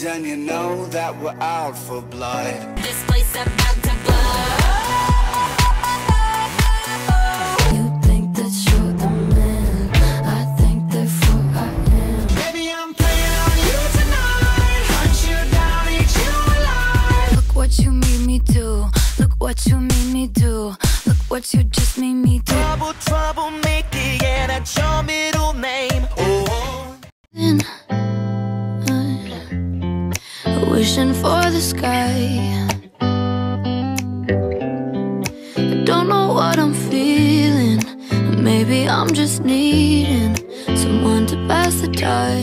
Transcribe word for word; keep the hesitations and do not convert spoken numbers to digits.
and you know that we're out for blood. This place about to blow. You think that you're the man, I think therefore I am. Baby, I'm playing on you tonight. Hunt you down, eat you alive. Look what you made me do. Look what you made me do. Look what you just made me do. Trouble, trouble, make it, yeah, that's your middle name. Oh. And I'm wishing for the sky. I don't know what I'm feeling. Maybe I'm just needing someone to pass the time.